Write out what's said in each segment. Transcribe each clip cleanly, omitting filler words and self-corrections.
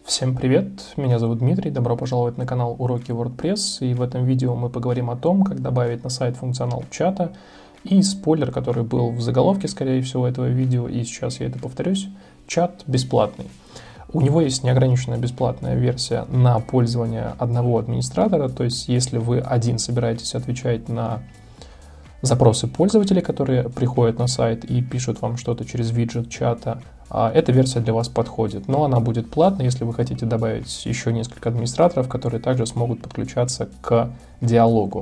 Всем привет, меня зовут Дмитрий, добро пожаловать на канал Уроки WordPress, и в этом видео мы поговорим о том, как добавить на сайт функционал чата, и спойлер, который был в заголовке, скорее всего, этого видео, и сейчас я это повторюсь, чат бесплатный. У него есть неограниченная бесплатная версия на пользование одного администратора, то есть если вы один собираетесь отвечать на запросы пользователей, которые приходят на сайт и пишут вам что-то через виджет чата, эта версия для вас подходит. Но она будет платной, если вы хотите добавить еще несколько администраторов, которые также смогут подключаться к диалогу.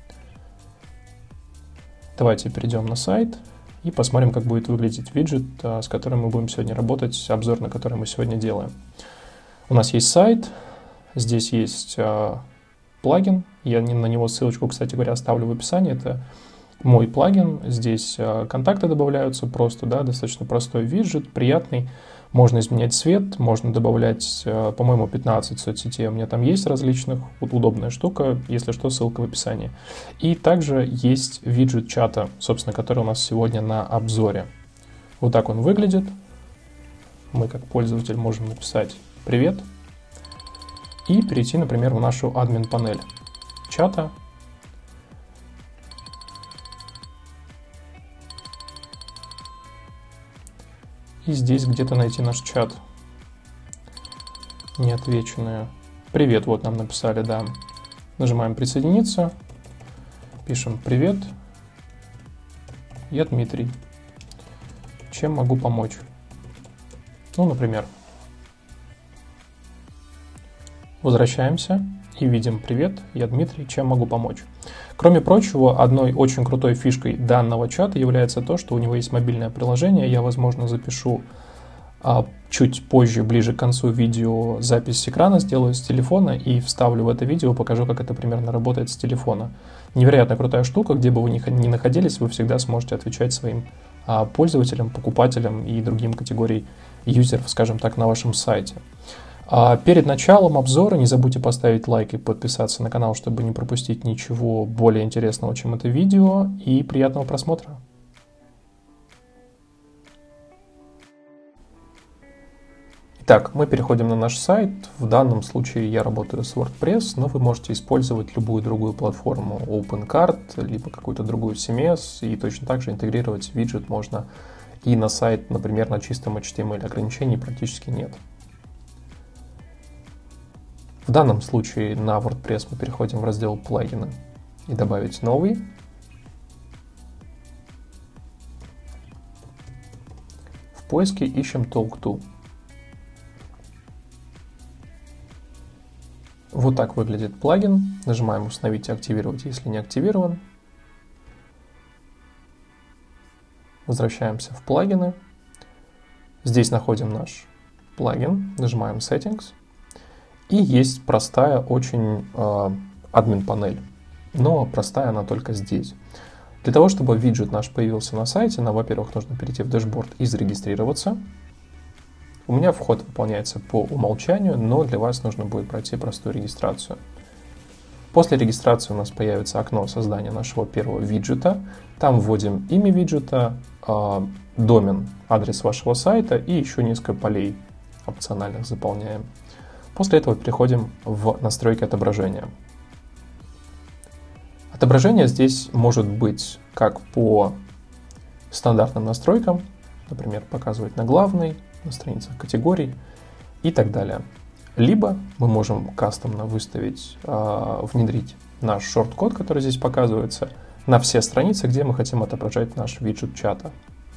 Давайте перейдем на сайт и посмотрим, как будет выглядеть виджет, с которым мы будем сегодня работать, обзор на который мы сегодня делаем. У нас есть сайт, здесь есть плагин, я на него ссылочку, кстати говоря, оставлю в описании, это мой плагин, здесь контакты добавляются просто, да, достаточно простой виджет, приятный, можно изменять цвет, можно добавлять, по-моему, 15 соцсетей, у меня там есть различных, вот удобная штука, если что, ссылка в описании. И также есть виджет чата, собственно, который у нас сегодня на обзоре. Вот так он выглядит, мы как пользователь можем написать «Привет» и перейти, например, в нашу админ-панель чата. И здесь где-то найти наш чат. Неотвеченные. Привет, вот нам написали, да. Нажимаем присоединиться. Пишем привет. Я Дмитрий. Чем могу помочь? Ну, например. Возвращаемся и видим привет, я Дмитрий, чем могу помочь? Кроме прочего, одной очень крутой фишкой данного чата является то, что у него есть мобильное приложение. Я, возможно, запишу чуть позже, ближе к концу видео, запись с экрана сделаю с телефона и вставлю в это видео, покажу, как это примерно работает с телефона. Невероятно крутая штука, где бы вы ни находились, вы всегда сможете отвечать своим пользователям, покупателям и другим категориям юзеров, скажем так, на вашем сайте. Перед началом обзора не забудьте поставить лайк и подписаться на канал, чтобы не пропустить ничего более интересного, чем это видео, и приятного просмотра. Итак, мы переходим на наш сайт. В данном случае я работаю с WordPress, но вы можете использовать любую другую платформу OpenCart, либо какую-то другую CMS, и точно так же интегрировать виджет можно и на сайт, например, на чистом HTML. Ограничений практически нет. В данном случае на WordPress мы переходим в раздел плагины и добавить новый. В поиске ищем Talk2. Вот так выглядит плагин. Нажимаем установить и активировать, если не активирован. Возвращаемся в плагины. Здесь находим наш плагин, нажимаем Settings. И есть простая очень админ-панель, но простая она только здесь. Для того, чтобы виджет наш появился на сайте, нам, во-первых, нужно перейти в дашборд и зарегистрироваться. У меня вход выполняется по умолчанию, но для вас нужно будет пройти простую регистрацию. После регистрации у нас появится окно создания нашего первого виджета. Там вводим имя виджета, домен, адрес вашего сайта и еще несколько полей опциональных заполняем. После этого переходим в настройки отображения. Отображение здесь может быть как по стандартным настройкам, например, показывать на главной, на страницах категорий и так далее. Либо мы можем кастомно выставить, внедрить наш шорт-код, который здесь показывается, на все страницы, где мы хотим отображать наш виджет чата.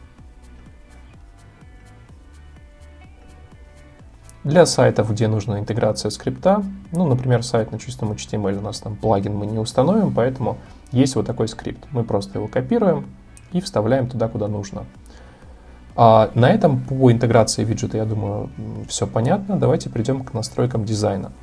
Для сайтов, где нужна интеграция скрипта, ну, например, сайт на чистом HTML, у нас там плагин мы не установим, поэтому есть вот такой скрипт. Мы просто его копируем и вставляем туда, куда нужно. На этом по интеграции виджета, я думаю, все понятно. Давайте перейдем к настройкам дизайна.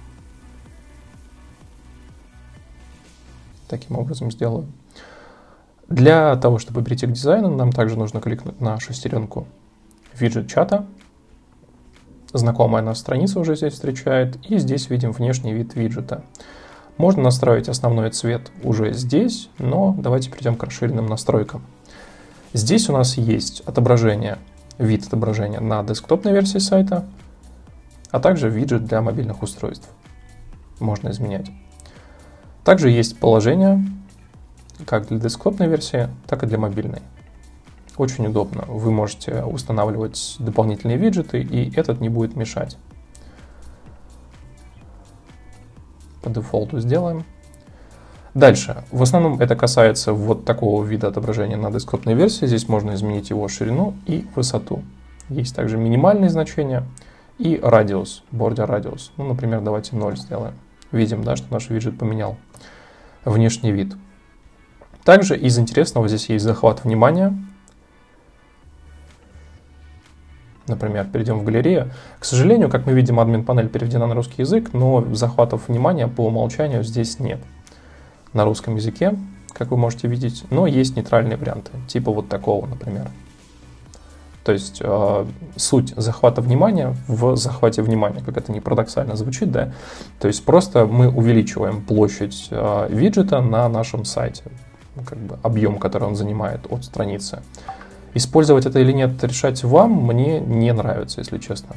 Таким образом сделаю. Для того, чтобы перейти к дизайну, нам также нужно кликнуть на шестеренку виджет чата. Знакомая нас страница уже здесь встречает, и здесь видим внешний вид виджета. Можно настроить основной цвет уже здесь, но давайте перейдем к расширенным настройкам. Здесь у нас есть отображение, вид отображения на десктопной версии сайта, а также виджет для мобильных устройств. Можно изменять. Также есть положение, как для десктопной версии, так и для мобильной. Очень удобно. Вы можете устанавливать дополнительные виджеты, и этот не будет мешать. По дефолту сделаем. Дальше. В основном это касается вот такого вида отображения на десктопной версии. Здесь можно изменить его ширину и высоту. Есть также минимальные значения и радиус, border радиус. Ну, например, давайте 0 сделаем. Видим, да, что наш виджет поменял внешний вид. Также из интересного здесь есть захват внимания. Например, перейдем в галерею. К сожалению, как мы видим, админ-панель переведена на русский язык, но захватов внимания по умолчанию здесь нет. На русском языке, как вы можете видеть, но есть нейтральные варианты, типа вот такого, например. То есть суть захвата внимания в захвате внимания, как это не парадоксально звучит, да? То есть просто мы увеличиваем площадь виджета на нашем сайте, как бы объем, который он занимает от страницы. Использовать это или нет, решать вам, мне не нравится, если честно.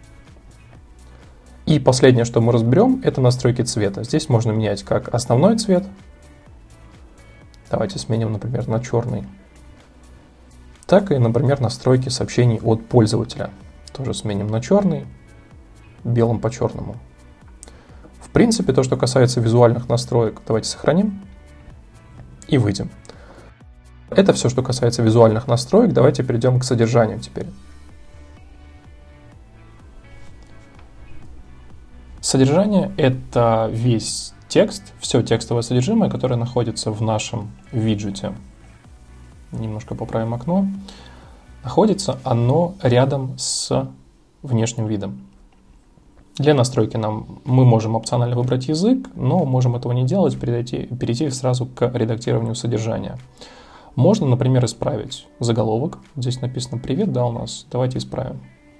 И последнее, что мы разберем, это настройки цвета. Здесь можно менять как основной цвет. Давайте сменим, например, на черный. Так и, например, настройки сообщений от пользователя. Тоже сменим на черный, белым по черному. В принципе, то, что касается визуальных настроек, давайте сохраним и выйдем. Это все, что касается визуальных настроек. Давайте перейдем к содержанию теперь. Содержание — это весь текст, все текстовое содержимое, которое находится в нашем виджете. Немножко поправим окно. Находится оно рядом с внешним видом. Для настройки мы можем опционально выбрать язык, но можем этого не делать, перейти сразу к редактированию содержания. Можно, например, исправить заголовок. Здесь написано «Привет», да, у нас. Давайте исправим.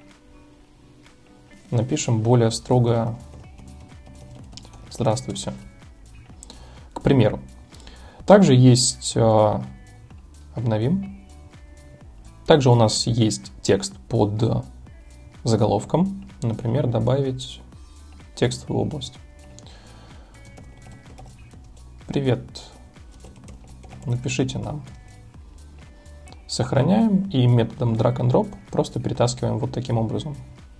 Напишем более строго «Здравствуйте». К примеру. Также есть... Обновим. Также у нас есть текст под заголовком. Например, добавить текстовую область. Привет. Напишите нам. Сохраняем и методом drag and drop просто перетаскиваем вот таким образом.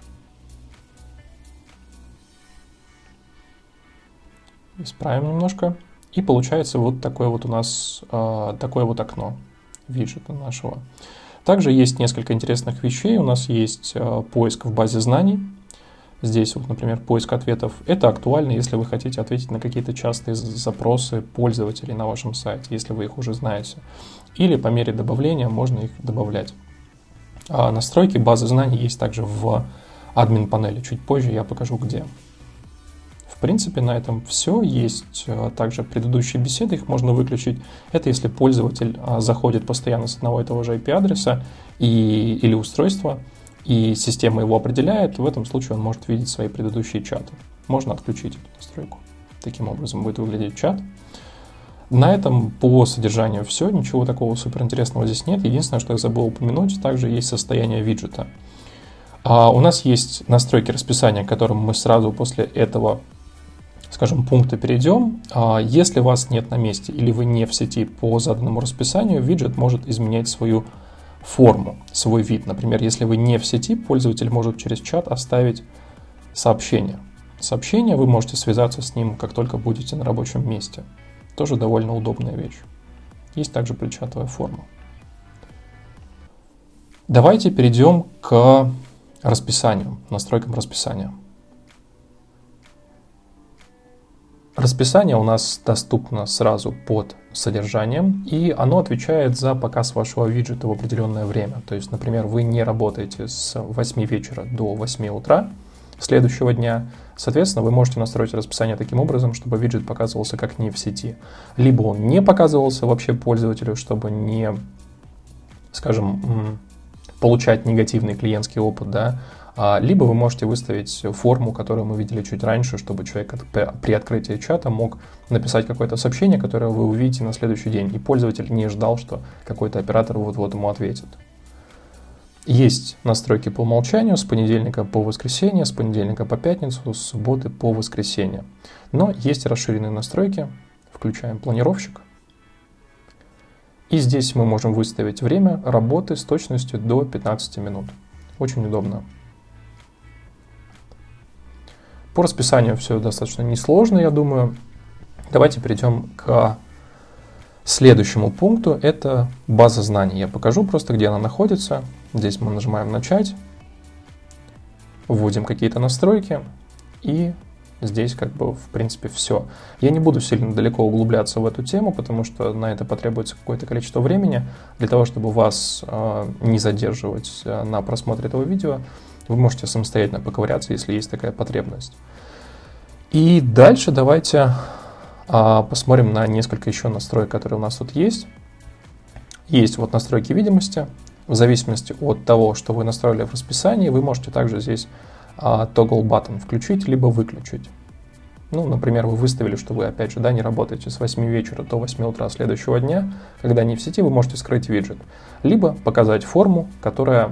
Исправим немножко. И получается вот такое вот у нас такое вот окно виджета нашего. Также есть несколько интересных вещей. У нас есть поиск в базе знаний. Здесь вот, например, поиск ответов. Это актуально, если вы хотите ответить на какие-то частые запросы пользователей на вашем сайте, если вы их уже знаете. Или по мере добавления можно их добавлять. Настройки базы знаний есть также в админ-панели. Чуть позже я покажу, где. В принципе, на этом все. Есть также предыдущие беседы, их можно выключить. Это если пользователь заходит постоянно с одного и того же IP-адреса или устройства, и система его определяет, в этом случае он может видеть свои предыдущие чаты. Можно отключить эту настройку. Таким образом будет выглядеть чат. На этом по содержанию все. Ничего такого суперинтересного здесь нет. Единственное, что я забыл упомянуть, также есть состояние виджета. У нас есть настройки расписания, к которым мы сразу после этого, скажем, пункта перейдем. Если вас нет на месте или вы не в сети по заданному расписанию, виджет может изменять свою форму, свой вид. Например, если вы не в сети, пользователь может через чат оставить сообщение. Сообщение вы можете связаться с ним, как только будете на рабочем месте. Тоже довольно удобная вещь. Есть также предчатовая форма. Давайте перейдем к расписанию, настройкам расписания. Расписание у нас доступно сразу под содержанием, и оно отвечает за показ вашего виджета в определенное время. То есть, например, вы не работаете с 8 вечера до 8 утра следующего дня. Соответственно, вы можете настроить расписание таким образом, чтобы виджет показывался как не в сети. Либо он не показывался вообще пользователю, чтобы не, скажем, получать негативный клиентский опыт, да, либо вы можете выставить форму, которую мы видели чуть раньше, чтобы человек при открытии чата мог написать какое-то сообщение, которое вы увидите на следующий день, и пользователь не ждал, что какой-то оператор вот-вот ему ответит. Есть настройки по умолчанию с понедельника по воскресенье, с понедельника по пятницу, с субботы по воскресенье. Но есть расширенные настройки. Включаем планировщик. И здесь мы можем выставить время работы с точностью до 15 минут. Очень удобно. По расписанию все достаточно несложно, я думаю. Давайте перейдем к следующему пункту. Это база знаний. Я покажу просто, где она находится. Здесь мы нажимаем «Начать», вводим какие-то настройки, и здесь в принципе все. Я не буду сильно далеко углубляться в эту тему, потому что на это потребуется какое-то количество времени. Для того, чтобы вас не задерживать на просмотре этого видео, вы можете самостоятельно поковыряться, если есть такая потребность. И дальше давайте посмотрим на несколько еще настроек, которые у нас тут есть. Есть вот настройки видимости. В зависимости от того, что вы настроили в расписании, вы можете также здесь toggle button включить либо выключить. Ну, например, вы выставили, что вы, опять же, не работаете с 8 вечера до 8 утра следующего дня. Когда не в сети, вы можете скрыть виджет. Либо показать форму, которая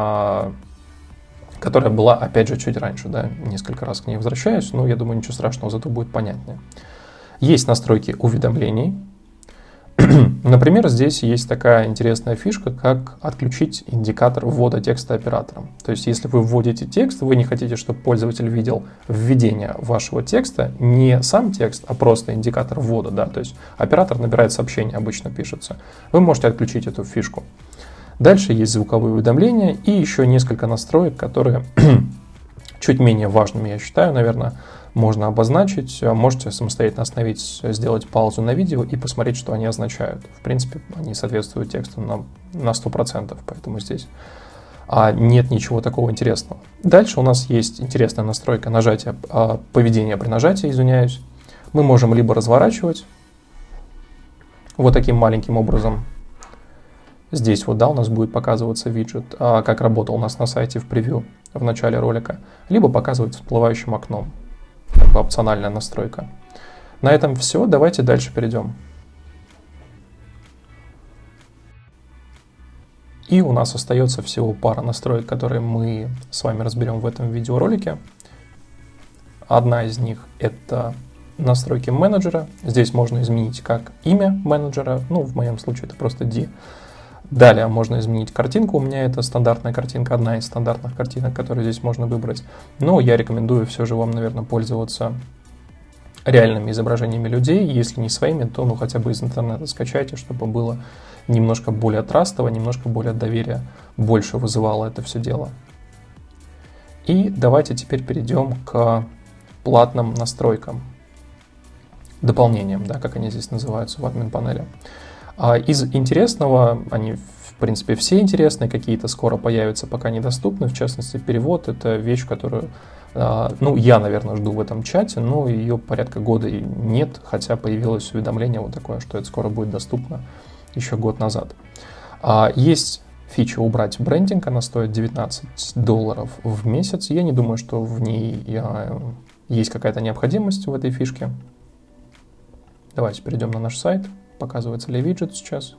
была, опять же, чуть раньше. Несколько раз к ней возвращаюсь, но я думаю, ничего страшного, зато будет понятнее. Есть настройки уведомлений. Например, здесь есть такая интересная фишка, как отключить индикатор ввода текста оператором. То есть, если вы вводите текст, вы не хотите, чтобы пользователь видел введение вашего текста, не сам текст, а просто индикатор ввода. То есть, оператор набирает сообщение, обычно пишется. Вы можете отключить эту фишку. Дальше есть звуковые уведомления и еще несколько настроек, которые чуть менее важными, я считаю, наверное, можно обозначить. Можете самостоятельно остановить, сделать паузу на видео и посмотреть, что они означают. В принципе, они соответствуют тексту на 100%, поэтому здесь нет ничего такого интересного. Дальше у нас есть интересная настройка нажатия, поведения при нажатии, извиняюсь. Мы можем либо разворачивать вот таким маленьким образом. Здесь у нас будет показываться виджет, как работал у нас на сайте в превью в начале ролика, либо показывать всплывающим окном. Опциональная настройка. На этом все. Давайте дальше перейдем. И у нас остается всего пара настроек, которые мы с вами разберем в этом видеоролике. Одна из них — это настройки менеджера. Здесь можно изменить как имя менеджера, в моем случае это просто D. Далее можно изменить картинку, у меня это стандартная картинка, одна из стандартных картинок, которые здесь можно выбрать. Но я рекомендую все же вам, наверное, пользоваться реальными изображениями людей. Если не своими, то хотя бы из интернета скачайте, чтобы было немножко более трастово, немножко более доверия больше вызывало это все дело. И давайте теперь перейдем к платным настройкам, дополнениям, как они здесь называются в админ-панели. Из интересного, они в принципе все интересные, какие-то скоро появятся, пока недоступны. В частности, перевод — это вещь, которую, я, наверное, жду в этом чате, но ее порядка года и нет, хотя появилось уведомление вот такое, что это скоро будет доступно еще год назад. Есть фича «Убрать брендинг», она стоит $19 в месяц. Я не думаю, что в ней есть какая-то необходимость в этой фишке. Давайте перейдем на наш сайт. Показывается ли виджет сейчас?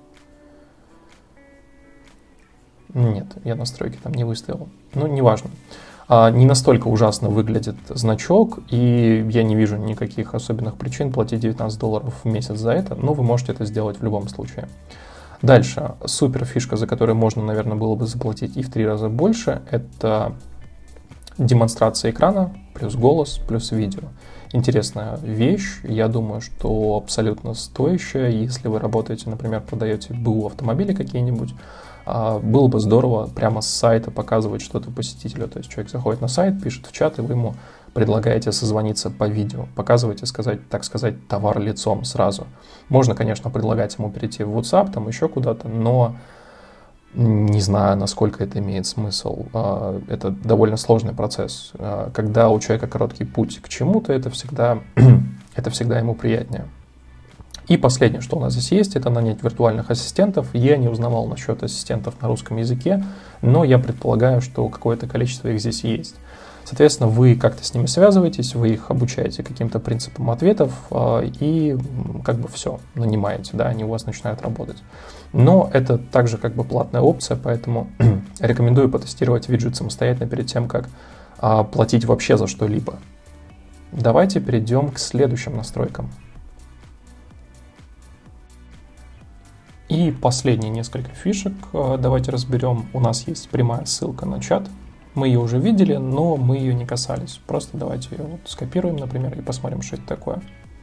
Нет, я настройки там не выставил. Неважно. Не настолько ужасно выглядит значок, и я не вижу никаких особенных причин платить $19 в месяц за это, но вы можете это сделать в любом случае. Дальше, супер фишка, за которую можно, наверное, было бы заплатить и в 3 раза больше, это демонстрация экрана, плюс голос, плюс видео. Интересная вещь, я думаю, что абсолютно стоящая. Если вы работаете, например, продаете БУ автомобили какие-нибудь, было бы здорово прямо с сайта показывать что-то посетителю. То есть человек заходит на сайт, пишет в чат, и вы ему предлагаете созвониться по видео. Показываете, так сказать, товар лицом сразу. Можно, конечно, предлагать ему перейти в WhatsApp, там еще куда-то, но не знаю, насколько это имеет смысл. Это довольно сложный процесс. Когда у человека короткий путь к чему-то, это всегда ему приятнее. И последнее, что у нас здесь есть, это нанять виртуальных ассистентов. Я не узнавал насчет ассистентов на русском языке, но я предполагаю, что какое-то количество их здесь есть. Соответственно, вы как-то с ними связываетесь, вы их обучаете каким-то принципам ответов и как бы все, нанимаете, да, они у вас начинают работать. Но это также как бы платная опция, поэтому рекомендую потестировать виджет самостоятельно перед тем, как платить вообще за что-либо. Давайте перейдем к следующим настройкам. И последние несколько фишек давайте разберем. У нас есть прямая ссылка на чат. Мы ее уже видели, но мы ее не касались. Просто давайте ее вот скопируем, например, и посмотрим, что это такое.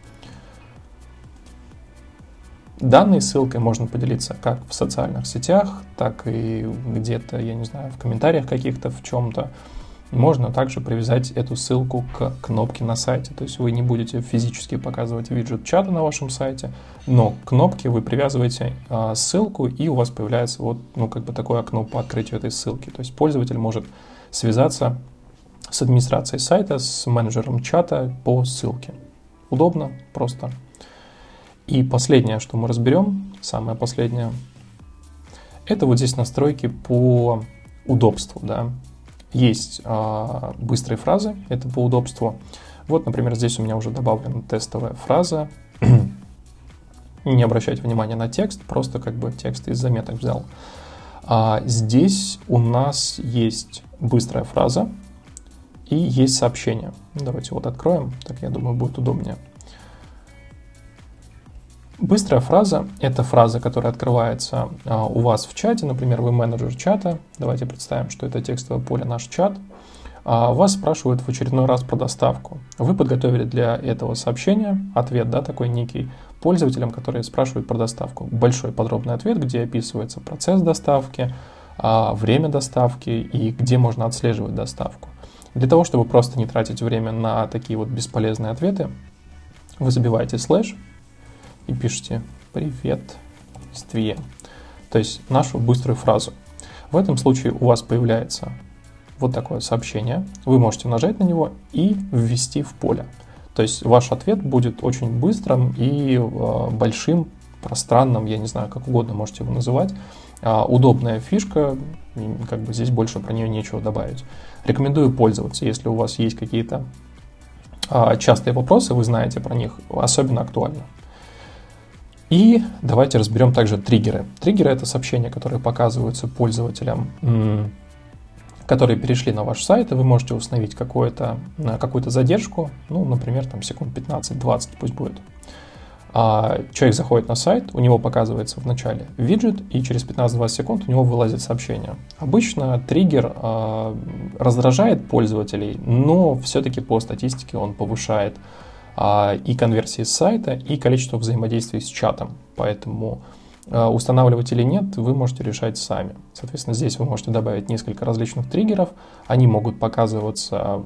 Данной ссылкой можно поделиться как в социальных сетях, так и где-то, я не знаю, в комментариях каких-то, в чем-то. Можно также привязать эту ссылку к кнопке на сайте. То есть вы не будете физически показывать виджет чата на вашем сайте, но к кнопке вы привязываете ссылку, и у вас появляется вот, ну, как бы такое окно по открытию этой ссылки. То есть пользователь может связаться с администрацией сайта, с менеджером чата по ссылке. Удобно, просто. И последнее, что мы разберем, самое последнее, это вот здесь настройки по удобству, да. Есть быстрые фразы, это по удобству. Вот, например, здесь у меня уже добавлена тестовая фраза. Не обращайте внимания на текст, просто как бы текст из заметок взял. Здесь у нас есть быстрая фраза и есть сообщение. Давайте вот откроем, так я думаю будет удобнее. Быстрая фраза – это фраза, которая открывается у вас в чате. Например, вы менеджер чата. Давайте представим, что это текстовое поле «Наш чат». Вас спрашивают в очередной раз про доставку. Вы подготовили для этого сообщения ответ, да, такой некий, пользователям, которые спрашивают про доставку. Большой подробный ответ, где описывается процесс доставки, время доставки и где можно отслеживать доставку. Для того, чтобы просто не тратить время на такие вот бесполезные ответы, вы забиваете слэш и пишите «приветствие», то есть нашу быструю фразу. В этом случае у вас появляется вот такое сообщение, вы можете нажать на него и ввести в поле. То есть ваш ответ будет очень быстрым и большим, пространным, я не знаю, как угодно можете его называть. Удобная фишка, как бы здесь больше про нее нечего добавить. Рекомендую пользоваться, если у вас есть какие-то частые вопросы, вы знаете про них, особенно актуально. И давайте разберем также триггеры. Триггеры — это сообщения, которые показываются пользователям, которые перешли на ваш сайт, и вы можете установить какую-то задержку, ну, например, там секунд 15-20 пусть будет. Человек заходит на сайт, у него показывается в начале виджет, и через 15-20 секунд у него вылазит сообщение. Обычно триггер раздражает пользователей, но все-таки по статистике он повышает и конверсии с сайта, и количество взаимодействий с чатом. Поэтому устанавливать или нет, вы можете решать сами. Соответственно, здесь вы можете добавить несколько различных триггеров. Они могут показываться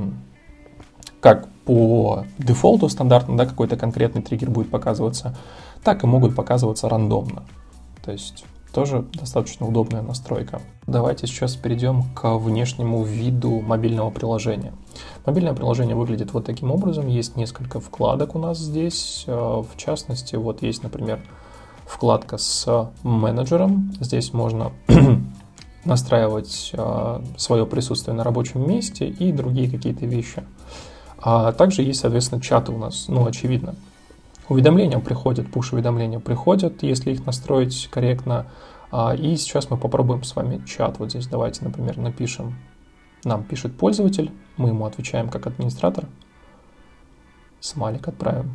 как по дефолту стандартно, да, какой-то конкретный триггер будет показываться, так и могут показываться рандомно. То есть тоже достаточно удобная настройка. Давайте сейчас перейдем к внешнему виду мобильного приложения. Мобильное приложение выглядит вот таким образом. Есть несколько вкладок у нас здесь. В частности, вот есть, например, вкладка с менеджером. Здесь можно настраивать свое присутствие на рабочем месте и другие какие-то вещи. Также есть, соответственно, чаты у нас, ну, очевидно. Уведомления приходят, пуш-уведомления приходят, если их настроить корректно. И сейчас мы попробуем с вами чат. Вот здесь давайте, например, напишем. Нам пишет пользователь, мы ему отвечаем как администратор. Смайлик отправим.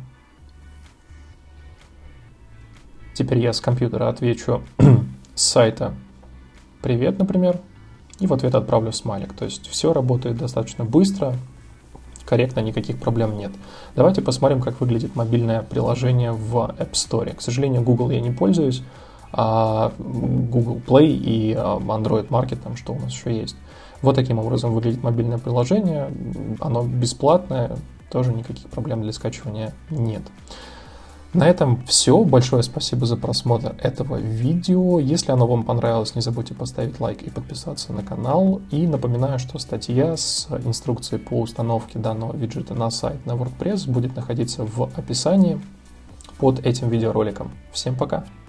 Теперь я с компьютера отвечу с сайта «Привет», например, и в ответ отправлю смайлик. То есть все работает достаточно быстро, корректно, никаких проблем нет. Давайте посмотрим, как выглядит мобильное приложение в App Store. К сожалению, Google я не пользуюсь, а Google Play и Android Market, там что у нас еще есть. Вот таким образом выглядит мобильное приложение. Оно бесплатное, тоже никаких проблем для скачивания нет. На этом все. Большое спасибо за просмотр этого видео. Если оно вам понравилось, не забудьте поставить лайк и подписаться на канал. И напоминаю, что статья с инструкцией по установке данного виджета на сайт на WordPress будет находиться в описании под этим видеороликом. Всем пока!